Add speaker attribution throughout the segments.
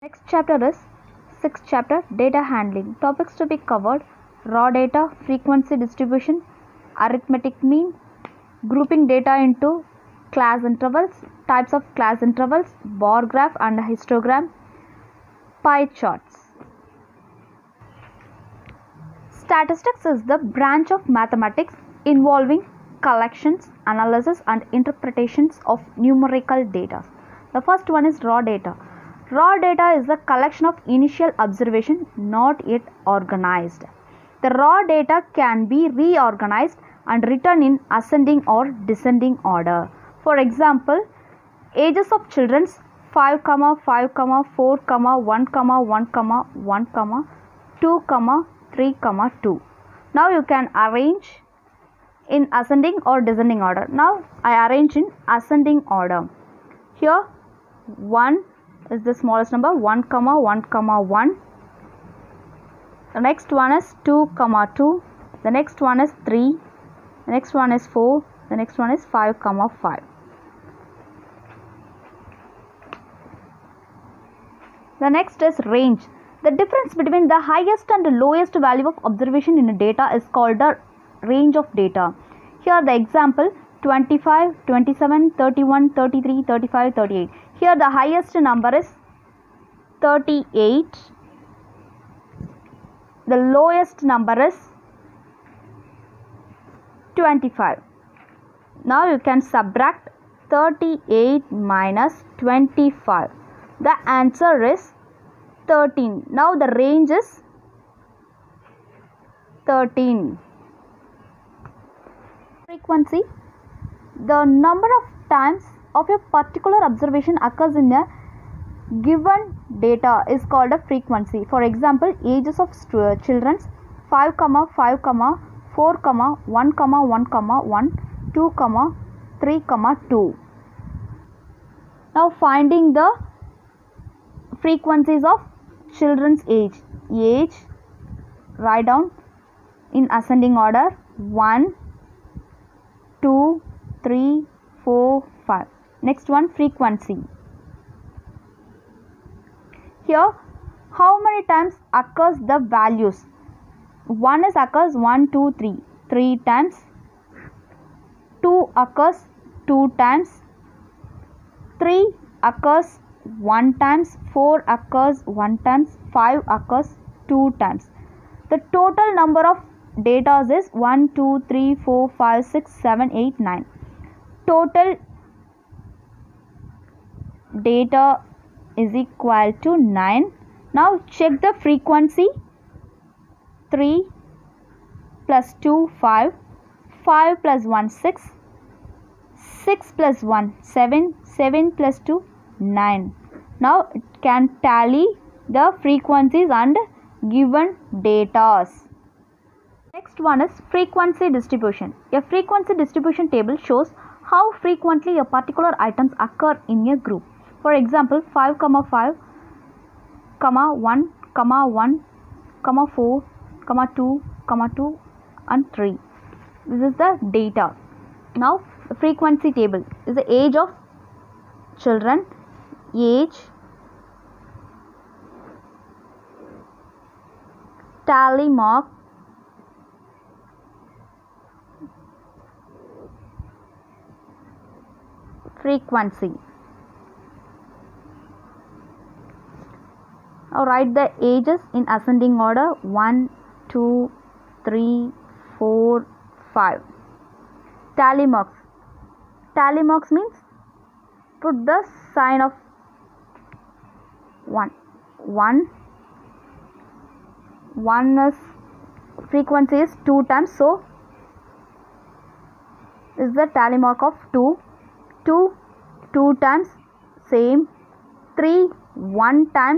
Speaker 1: Next chapter is sixth chapter, data handling. Topics to be covered: raw data, frequency distribution, arithmetic mean, grouping data into class intervals, types of class intervals, bar graph and histogram, pie charts. Statistics is the branch of mathematics involving collections, analysis and interpretations of numerical data. The first one is raw data. Raw data is a collection of initial observation not yet organized. The raw data can be reorganized and written in ascending or descending order. For example, ages of children 5, 5, 4, 1, 1, 1, 2, 3, 2. Now you can arrange in ascending or descending order. Now I arrange in ascending order. Here 1 is the smallest number, 1, 1, 1. The next one is 2, 2. The next one is 3. The next one is 4. The next one is 5, 5. The next is range. The difference between the highest and the lowest value of observation in a data is called the range of data. Here the example 25, 27, 31, 33, 35, 38. Here the highest number is 38. The lowest number is 25. Now you can subtract 38 minus 25. The answer is 13. Now the range is 13. Frequency. The number of times of a particular observation occurs in a given data is called a frequency. For example, ages of children 5, 5, 4, 1, 1, 1, 2, 3, 2. Now finding the frequencies of children's age. Age, write down in ascending order 1, 2, 3, 4, 5. Next one, frequency. Here, how many times occurs the values? 1 is occurs 1, 2, 3. 3 times. 2 occurs 2 times. 3 occurs 1 times. 4 occurs 1 times. 5 occurs 2 times. The total number of data is 1, 2, 3, 4, 5, 6, 7, 8, 9. Total data is equal to 9. Now check the frequency. 3 plus 2, 5. 5 plus 1, 6. 6 plus 1, 7. 7 plus 2, 9. Now it can tally the frequencies and given data. Next one is frequency distribution. A frequency distribution table shows how frequently a particular items occur in a group. For example, 5, 5, 1, 1, 4, 2, 2 and 3. This is the data. Now the frequency table is the age of children, age, tally mark, frequency. Now write the ages in ascending order 1, 2, 3, 4, 5. Tally marks. Tally marks means put the sign of 1. 1 is frequency is 2 times, so this is the tally mark of 2. 2 times, same. 3 1 times.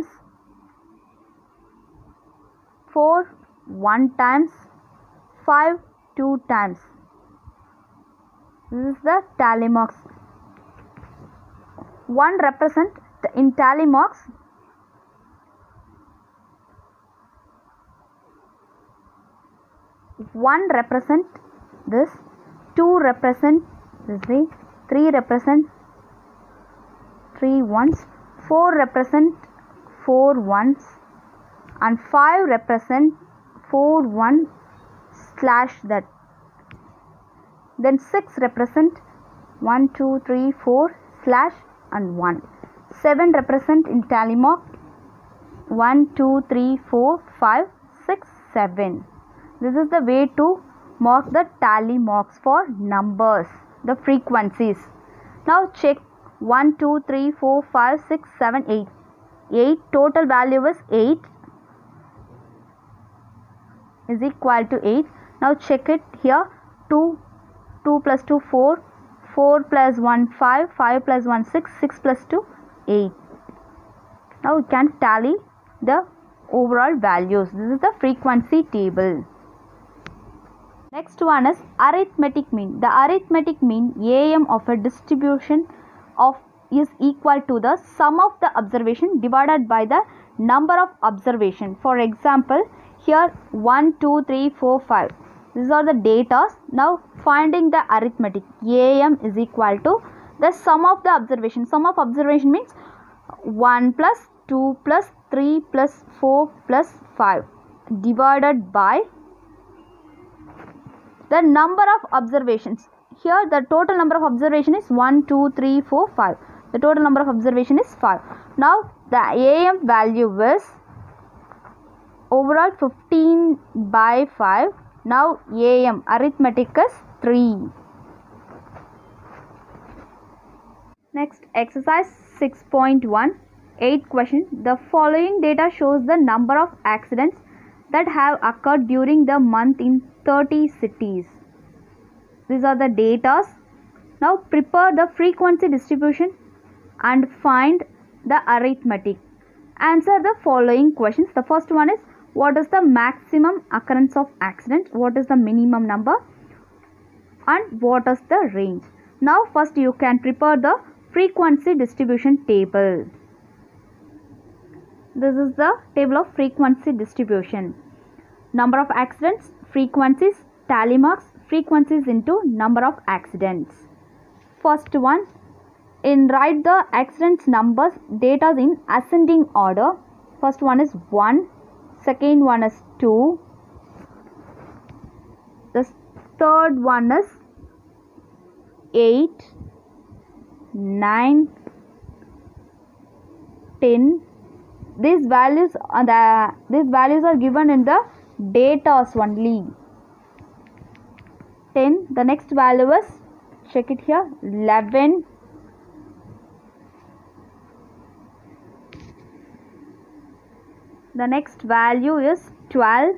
Speaker 1: 4 1 times. 5 2 times. This is the tally marks. 1 represent in tally marks. One represent this, 2 represent this, 3 represent 3 ones, 4 represent 4 ones and 5 represent 4 1 slash that. Then 6 represent 1 2 3 4 slash and 1. 7 represent in tally mark 1 2 3 4 5 6 7. This is the way to mark the tally marks for numbers, the frequencies. Now check 1 2 3 4 5 6 7 8. 8 total value is 8 is equal to 8. Now check it here. 2 plus 2 4, 4 plus 1 5, 5 plus 1 6, 6 plus 2 8. Now we can tally the overall values. This is the frequency table. Next one is arithmetic mean. The arithmetic mean AM of a distribution is equal to the sum of the observation divided by the number of observation. For example, here 1 2 3 4 5. These are the data. Now finding the arithmetic AM is equal to the sum of the observation. Sum of observation means 1 plus 2 plus 3 plus 4 plus 5 divided by the number of observations. Here the total number of observation is 1 2 3 4 5. The total number of observation is 5. Now the AM value is overall 15 by 5. Now AM arithmetic is 3. Next exercise 6.1. 8th question. The following data shows the number of accidents that have occurred during the month in 30 cities. These are the data. Now prepare the frequency distribution and find the arithmetic. Answer the following questions. The first one is, what is the maximum occurrence of accidents? What is the minimum number? And what is the range? Now first you can prepare the frequency distribution table. This is the table of frequency distribution. Number of accidents, frequencies, tally marks, frequencies into number of accidents. First one, write the accidents numbers data in ascending order. First one is 1, second one is 2, the third one is 8, 9, 10. These values are given in the data only. 10. The next value is, check it here, 11. The next value is 12.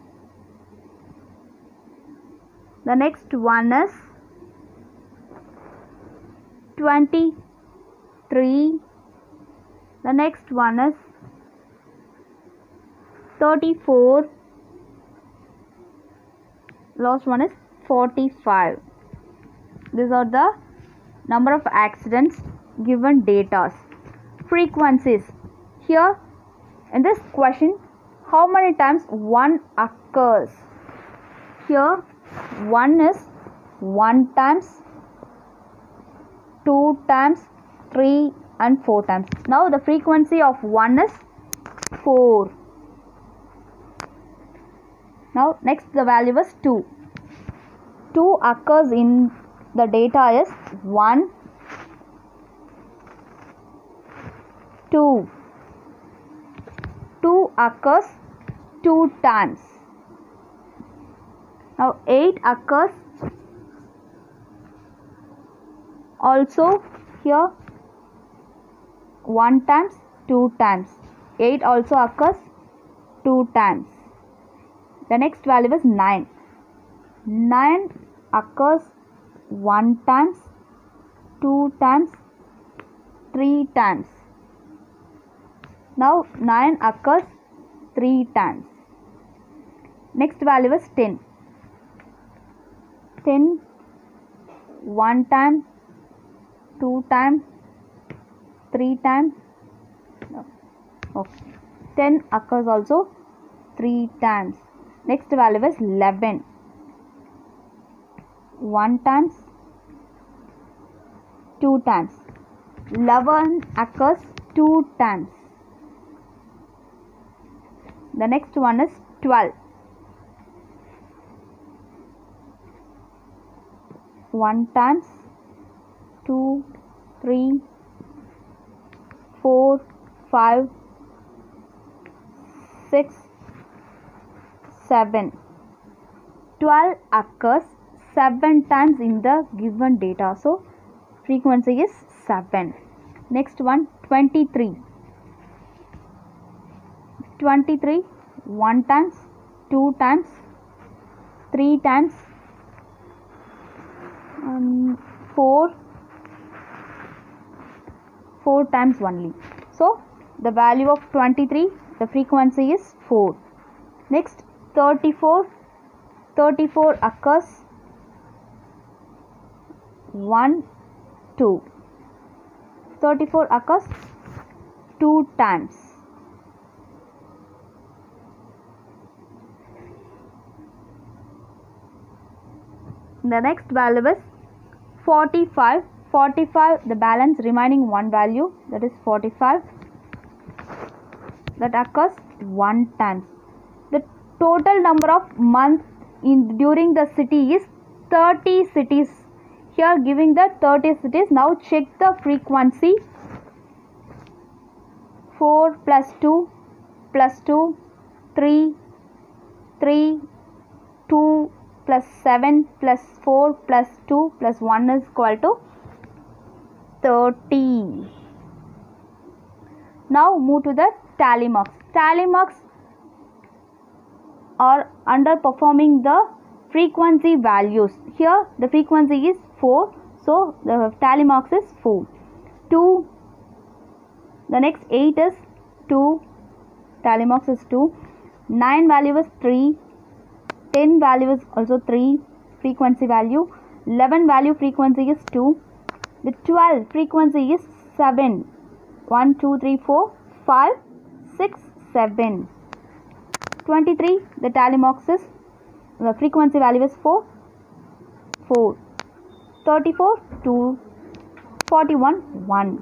Speaker 1: The next one is 23. The next one is 34. Last one is 45. These are the number of accidents given data. Frequencies. Here in this question, how many times 1 occurs? Here 1 is 1 times, 2 times, 3 and 4 times. Now the frequency of 1 is 4. Now next the value is 2. 2 occurs in the data is 1, 2. 2 occurs 2 times. Now 8 occurs also here 1 times, 2 times. 8 also occurs 2 times. The next value is 9. 9 occurs 1 times, 2 times, 3 times. Now 9 occurs 3 times. Next value is 10. 10 1 time, 2 times, 3 times. Okay. 10 occurs also 3 times. Next value is 11. 1 times, 2 times. 11 occurs 2 times. The next one is 12. 1 times 2, 3, 4, 5, 6, 7. 12 occurs 7 times in the given data. So frequency is 7. Next one, 23. 23, 1 times, 2 times, 3 times, 4 times only. So the value of 23, the frequency is 4. Next, 34. 34 occurs 1, 2. 34 occurs 2 times. The next value is 45. 45, the balance remaining one value, that is 45, that occurs 1 times. The total number of months during the city is 30 cities. Here giving the 30 cities. Now check the frequency. 4 plus 2 plus 2, 3, 3, 2 plus 7 plus 4 plus 2 plus 1 is equal to 30. Now move to the tally marks. Tally marks are underperforming the frequency values. Here the frequency is 4, so the tally marks is 4. 2, the next 8 is 2, tally marks is 2. 9 value is 3, 10 value is also 3 frequency value. 11 value frequency is 2. The 12 frequency is 7. 1, 2, 3, 4, 5, 6, 7. 23, the tally marks is, the frequency value is 4. 4. 34, 2. 41, 1.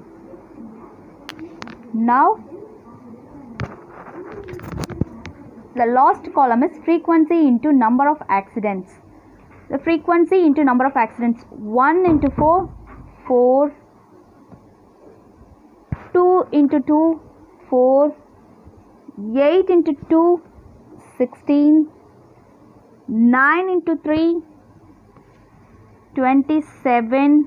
Speaker 1: Now the last column is frequency into number of accidents. The frequency into number of accidents: 1 into 4, 4, 2 into 2, 4, 8 into 2, 16, 9 into 3, 27,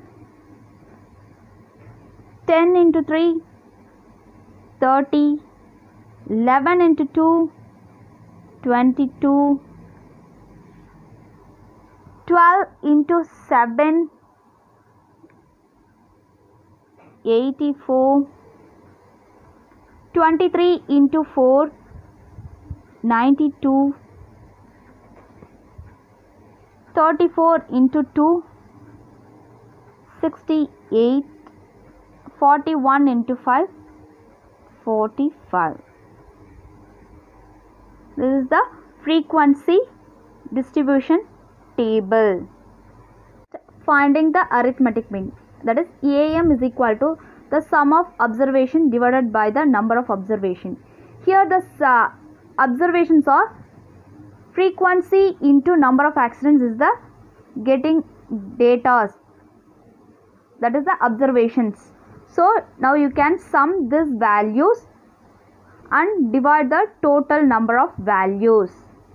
Speaker 1: 10 into 3, 30, 11 into 2, 22, 12 into 7, 84, 23 into 4, 92, 34 into 2, 68, 41 into 5, 45. This is the frequency distribution table. Finding the arithmetic mean, that is AM is equal to the sum of observation divided by the number of observation. Here the observations are frequency into number of accidents is the getting data, that is the observations. So now you can sum these values and divide the total number of values.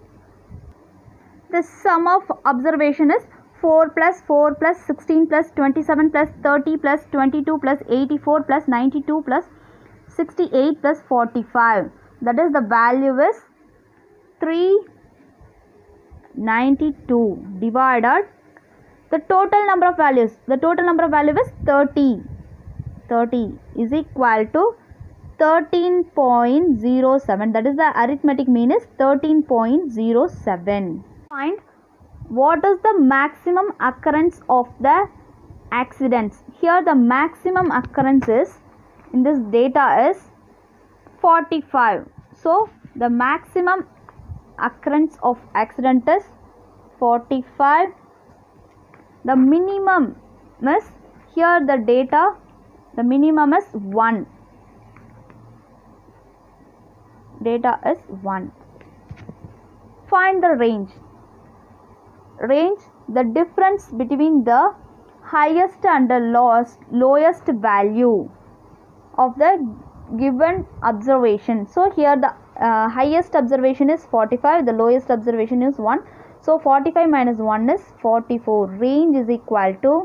Speaker 1: The sum of observation is 4 plus 4 plus 16 plus 27 plus 30 plus 22 plus 84 plus 92 plus 68 plus 45. That is, the value is 392 divided the total number of values. The total number of value is 30. 30 is equal to 13.07. That is, the arithmetic mean is 13.07. Find what is the maximum occurrence of the accidents. Here the maximum occurrence is in this data is 45. So the maximum occurrence of accident is 45. The minimum is, here the data, the minimum is 1. Data is 1. Find the range. Range, the difference between the highest and the lowest value of the given observation. So here the highest observation is 45, the lowest observation is 1. So 45 minus 1 is 44. Range is equal to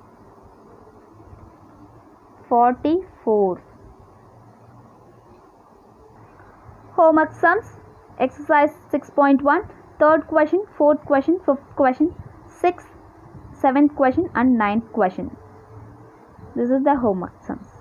Speaker 1: 44. Homework sums. Exercise 6.1. Third question, fourth question, fifth question, sixth, seventh question and ninth question. This is the homework sums.